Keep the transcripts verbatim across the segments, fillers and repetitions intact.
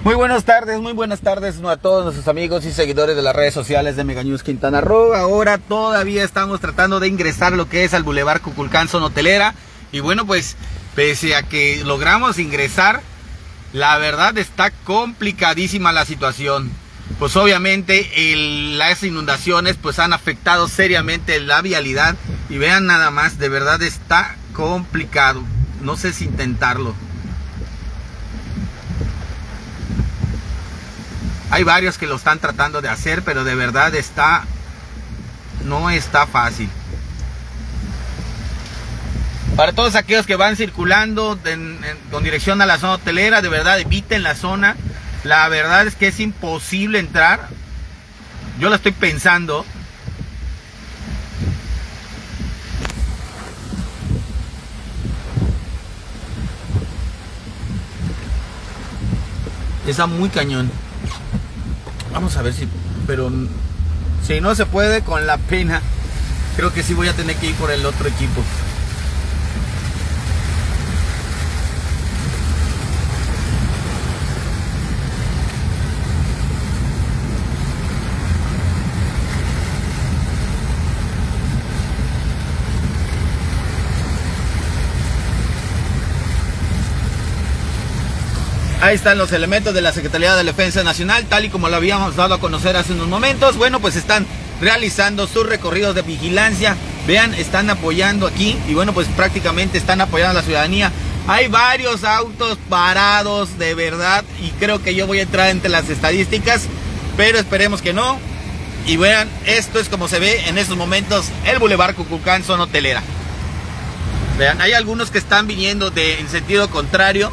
Muy buenas tardes, muy buenas tardes a todos nuestros amigos y seguidores de las redes sociales de Mega News Quintana Roo. Ahora todavía estamos tratando de ingresar lo que es al Boulevard Kukulcán, zona hotelera. Y bueno, pues pese a que logramos ingresar, la verdad está complicadísima la situación. Pues obviamente el, las inundaciones pues han afectado seriamente la vialidad. Y vean nada más, de verdad está complicado. No sé si intentarlo. Hay varios que lo están tratando de hacer, pero de verdad está, no está fácil. Para todos aquellos que van circulando en, en, con dirección a la zona hotelera, de verdad eviten la zona. La verdad es que es imposible entrar. Yo lo estoy pensando. Está muy cañón. Vamos a ver si, pero si no se puede con la pena, creo que sí voy a tener que ir por el otro equipo. Ahí están los elementos de la Secretaría de Defensa Nacional, tal y como lo habíamos dado a conocer hace unos momentos. Bueno, pues están realizando sus recorridos de vigilancia. Vean, están apoyando aquí y bueno, pues prácticamente están apoyando a la ciudadanía. Hay varios autos parados, de verdad, y creo que yo voy a entrar entre las estadísticas, pero esperemos que no. Y vean, esto es como se ve en estos momentos el Boulevard Kukulcán, zona hotelera. Vean, hay algunos que están viniendo de, en sentido contrario.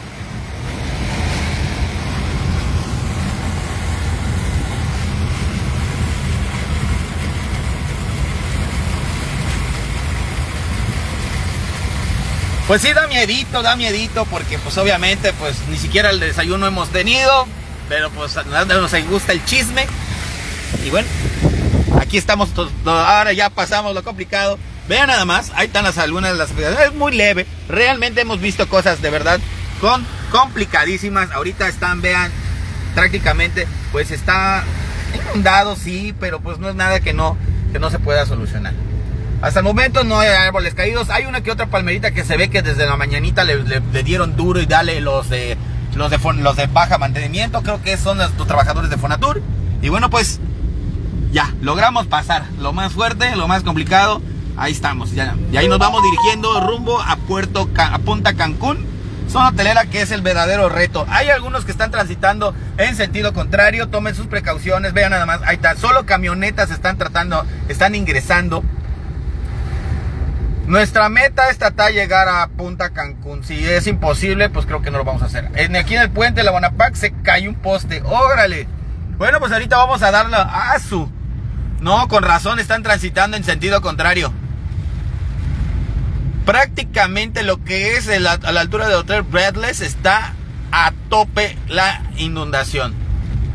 Pues sí, da miedito, da miedito, porque pues obviamente pues ni siquiera el desayuno hemos tenido, pero pues nos gusta el chisme. Y bueno, aquí estamos, ahora ya pasamos lo complicado. Vean nada más, ahí están las algunas de las actividades, es muy leve. Realmente hemos visto cosas de verdad con complicadísimas. Ahorita están, vean, prácticamente pues está inundado, sí, pero pues no es nada que no, que no se pueda solucionar. Hasta el momento no hay árboles caídos. Hay una que otra palmerita que se ve que desde la mañanita le, le, le dieron duro y dale los de los de los de baja mantenimiento. Creo que son los, los trabajadores de Fonatur. Y bueno, pues ya logramos pasar lo más fuerte, lo más complicado. Ahí estamos, ya. Y ahí nos vamos dirigiendo rumbo a Puerto a Punta Cancún, zona hotelera, que es el verdadero reto. Hay algunos que están transitando en sentido contrario. Tomen sus precauciones. Vean nada más, ahí está. Solo camionetas están tratando, están ingresando. Nuestra meta es tratar de llegar a Punta Cancún. Si es imposible, pues creo que no lo vamos a hacer. En, aquí en el puente de la Bonapac se cayó un poste. ¡Órale! Bueno, pues ahorita vamos a darle a su. No, con razón están transitando en sentido contrario. Prácticamente lo que es el, a la altura del Hotel Breathless está a tope la inundación.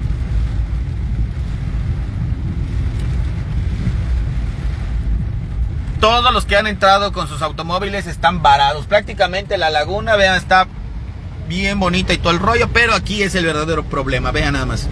Todos los que han entrado con sus automóviles están varados. Prácticamente la laguna, vean, está bien bonita y todo el rollo, pero aquí es el verdadero problema. Vean nada más.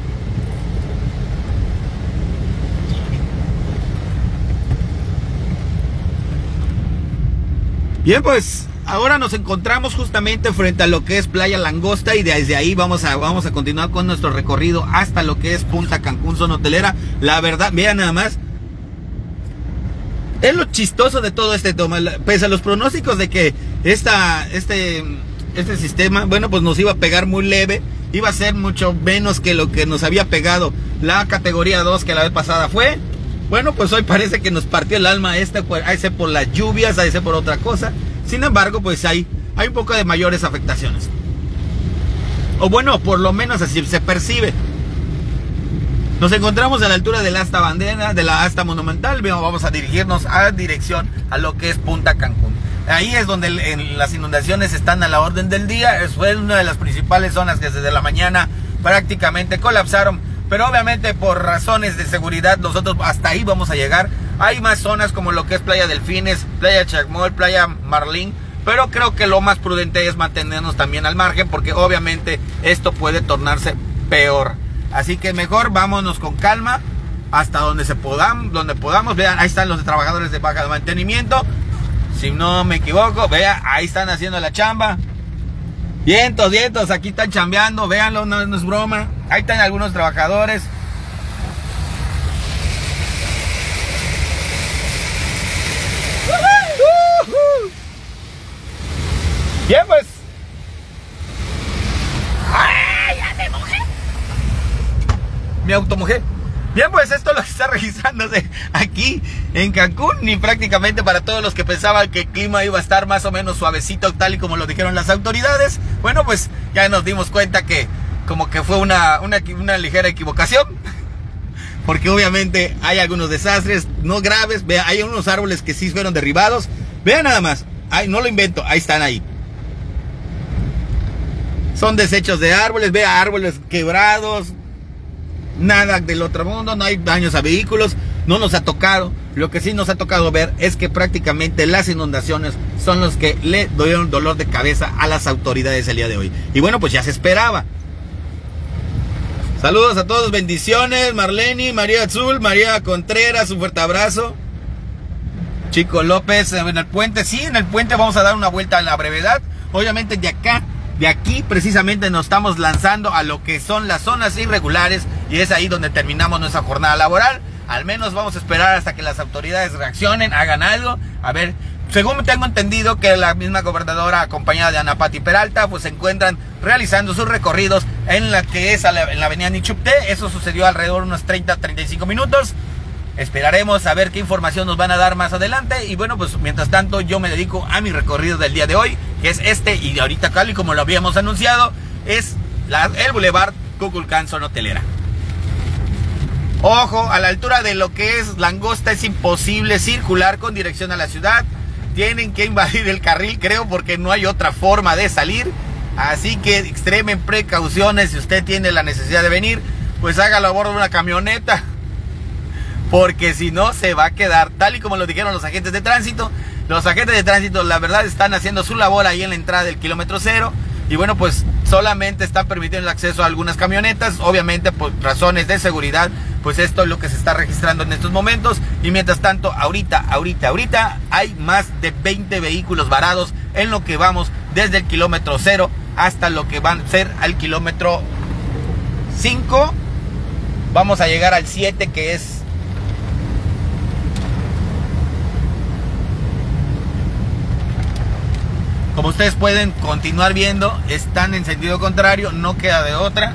Bien, pues ahora nos encontramos justamente frente a lo que es Playa Langosta y desde ahí vamos a, vamos a continuar con nuestro recorrido hasta lo que es Punta Cancún, zona hotelera. La verdad, vean nada más. Es lo chistoso de todo este tema, pese a los pronósticos de que esta, este, este sistema, bueno, pues nos iba a pegar muy leve, iba a ser mucho menos que lo que nos había pegado la categoría dos que la vez pasada fue. Bueno, pues hoy parece que nos partió el alma esta, ahí sea por las lluvias, ahí sea por otra cosa. Sin embargo, pues hay, hay un poco de mayores afectaciones. O bueno, por lo menos así se percibe. Nos encontramos a la altura de la asta bandera, de la asta monumental. Vamos a dirigirnos a dirección a lo que es Punta Cancún. Ahí es donde el, en, las inundaciones están a la orden del día. Es, fue una de las principales zonas que desde la mañana prácticamente colapsaron. Pero obviamente por razones de seguridad nosotros hasta ahí vamos a llegar. Hay más zonas como lo que es Playa Delfines, Playa Chacmol, Playa Marlín, pero creo que lo más prudente es mantenernos también al margen, porque obviamente esto puede tornarse peor. Así que mejor vámonos con calma hasta donde se podamos, donde podamos. Vean, ahí están los trabajadores de baja de mantenimiento, si no me equivoco. Vean, ahí están haciendo la chamba. Vientos, vientos, aquí están chambeando, véanlo, no, no es broma. Ahí están algunos trabajadores. Bien, pues. ¡Ay, ya me mojé! Me automojé. Bien, pues esto es lo que está registrándose aquí en Cancún, y prácticamente para todos los que pensaban que el clima iba a estar más o menos suavecito, tal y como lo dijeron las autoridades, bueno, pues ya nos dimos cuenta que como que fue una, una, una ligera equivocación, porque obviamente hay algunos desastres, no graves. Vean, hay unos árboles que sí fueron derribados. Vean nada más, ay, no lo invento, ahí están ahí. Son desechos de árboles, vea, árboles quebrados. Nada del otro mundo, no hay daños a vehículos, no nos ha tocado. Lo que sí nos ha tocado ver es que prácticamente las inundaciones son los que le dieron dolor de cabeza a las autoridades el día de hoy. Y bueno, pues ya se esperaba. Saludos a todos, bendiciones. Marleni, María Azul, María Contreras, un fuerte abrazo. Chico López, en el puente, sí, en el puente vamos a dar una vuelta a la brevedad. Obviamente de acá, de aquí precisamente nos estamos lanzando a lo que son las zonas irregulares, y es ahí donde terminamos nuestra jornada laboral. Al menos vamos a esperar hasta que las autoridades reaccionen, hagan algo. A ver, según tengo entendido que la misma gobernadora, acompañada de Ana Pati Peralta, pues se encuentran realizando sus recorridos en la que es la, en la avenida Nichupté. Eso sucedió alrededor de unos treinta a treinta y cinco minutos. Esperaremos a ver qué información nos van a dar más adelante. Y bueno, pues mientras tanto yo me dedico a mi recorrido del día de hoy, que es este, y ahorita, tal y como lo habíamos anunciado, es la, el Boulevard Kukulcán, zona hotelera. Ojo, a la altura de lo que es Langosta es imposible circular con dirección a la ciudad. Tienen que invadir el carril, creo, porque no hay otra forma de salir. Así que extremen precauciones. Si usted tiene la necesidad de venir, pues hágalo a bordo de una camioneta, porque si no se va a quedar, tal y como lo dijeron los agentes de tránsito. Los agentes de tránsito, la verdad, están haciendo su labor ahí en la entrada del kilómetro cero. Y bueno, pues solamente están permitiendo el acceso a algunas camionetas, obviamente por razones de seguridad. Pues esto es lo que se está registrando en estos momentos. Y mientras tanto, ahorita, ahorita, ahorita hay más de veinte vehículos varados en lo que vamos desde el kilómetro cero hasta lo que van a ser al kilómetro cinco. Vamos a llegar al siete, que es... Como ustedes pueden continuar viendo, están en sentido contrario, no queda de otra.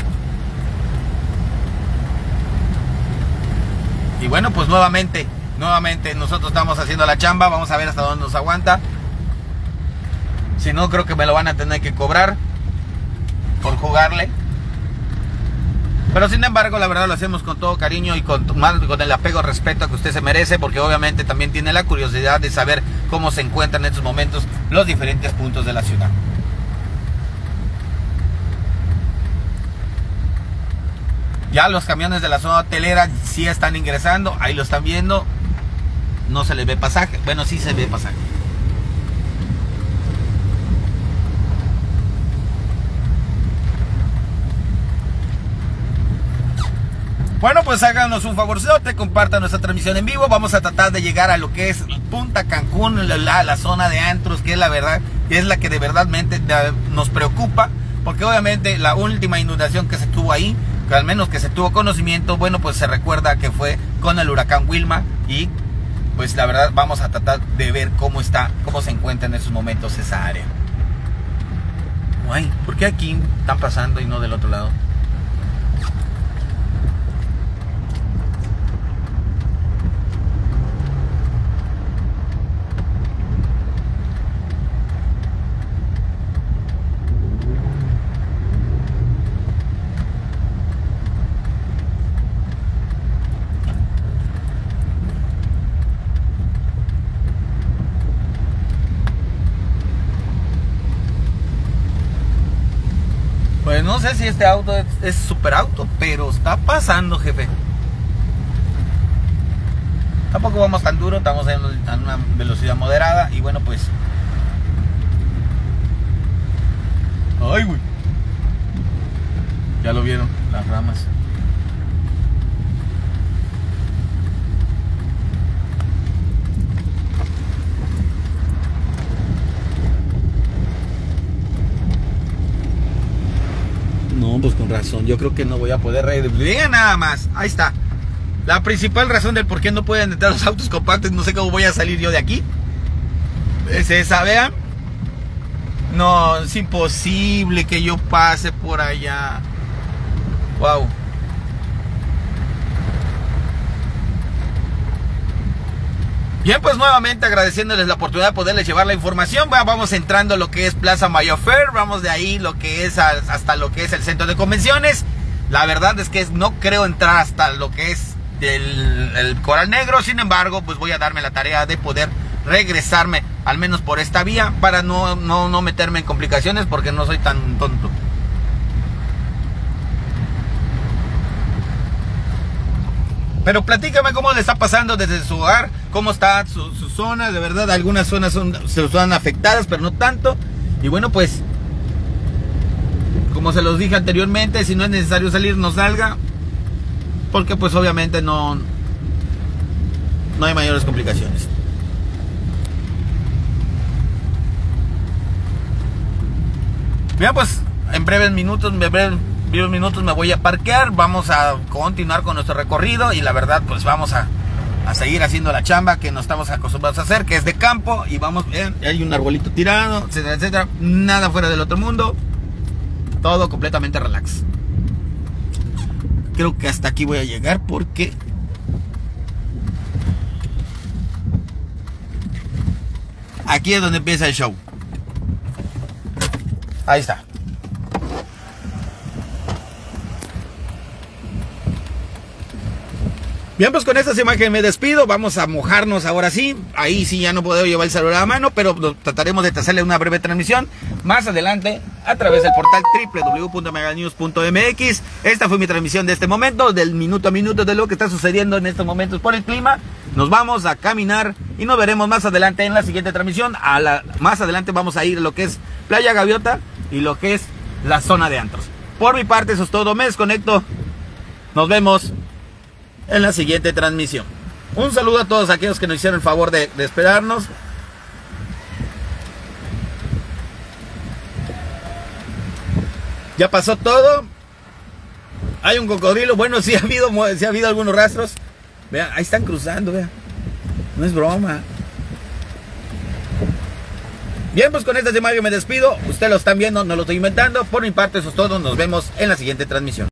Y bueno, pues nuevamente, nuevamente nosotros estamos haciendo la chamba. Vamos a ver hasta dónde nos aguanta. Si no, creo que me lo van a tener que cobrar por jugarle. Pero sin embargo, la verdad lo hacemos con todo cariño y con, con el apego, respeto que usted se merece, porque obviamente también tiene la curiosidad de saber cómo se encuentran en estos momentos los diferentes puntos de la ciudad. Ya los camiones de la zona hotelera sí están ingresando, ahí lo están viendo. No se les ve pasaje, bueno, sí se ve pasaje. Bueno, pues háganos un favorzote, compartan nuestra transmisión en vivo. Vamos a tratar de llegar a lo que es Punta Cancún, la, la zona de antros, que es la verdad, que es la que de verdad nos preocupa, porque obviamente la última inundación que se tuvo ahí, que al menos que se tuvo conocimiento, bueno, pues se recuerda que fue con el huracán Wilma, y pues la verdad vamos a tratar de ver cómo está, cómo se encuentra en esos momentos esa área. Ay, ¿por qué aquí están pasando y no del otro lado? Pues no sé si este auto es, es super auto, pero está pasando, jefe. Tampoco vamos tan duro, estamos en, en una velocidad moderada. Y bueno, pues Ay, güey. Ya lo vieron, las ramas. No, pues con razón. Yo creo que no voy a poder reír. Digan nada más. Ahí está. La principal razón del por qué no pueden entrar los autos compactos. No sé cómo voy a salir yo de aquí. Es esa, vean. No, es imposible que yo pase por allá. Wow. Bien, pues nuevamente agradeciéndoles la oportunidad de poderles llevar la información. Vamos entrando a lo que es Plaza Mayo Fair. Vamos de ahí lo que es hasta lo que es el centro de convenciones. La verdad es que no creo entrar hasta lo que es el, el Coral Negro. Sin embargo, pues voy a darme la tarea de poder regresarme al menos por esta vía para no, no, no meterme en complicaciones, porque no soy tan tonto. Pero platícame cómo le está pasando desde su hogar, cómo está su, su zona. De verdad, algunas zonas son, se son afectadas, pero no tanto. Y bueno, pues, como se los dije anteriormente, si no es necesario salir, no salga. Porque pues obviamente no, no hay mayores complicaciones. Bien, pues, en breves minutos, en breves minutos me voy a parquear. Vamos a continuar con nuestro recorrido y la verdad pues vamos a, a seguir haciendo la chamba que nos estamos acostumbrados a hacer, que es de campo. Y vamos, ven, hay un arbolito tirado, etcétera, etcétera. Nada fuera del otro mundo. Todo completamente relax. Creo que hasta aquí voy a llegar porque aquí es donde empieza el show. Ahí está. Bien, pues con estas imágenes me despido. Vamos a mojarnos ahora sí. Ahí sí ya no puedo llevar el celular a mano, pero trataremos de hacerle una breve transmisión más adelante a través del portal doble u doble u doble u punto mega news punto m x. Esta fue mi transmisión de este momento, del minuto a minuto de lo que está sucediendo en estos momentos por el clima. Nos vamos a caminar y nos veremos más adelante en la siguiente transmisión. A la, más adelante vamos a ir a lo que es Playa Gaviota y lo que es la zona de antros. Por mi parte eso es todo, me desconecto. Nos vemos en la siguiente transmisión. Un saludo a todos aquellos que nos hicieron el favor de, de esperarnos. Ya pasó todo. Hay un cocodrilo. Bueno, sí ha habido, sí ha habido algunos rastros. Vean, ahí están cruzando, vean. No es broma. Bien, pues con esta imagen me despido. Ustedes lo están viendo, no lo estoy inventando. Por mi parte eso es todo. Nos vemos en la siguiente transmisión.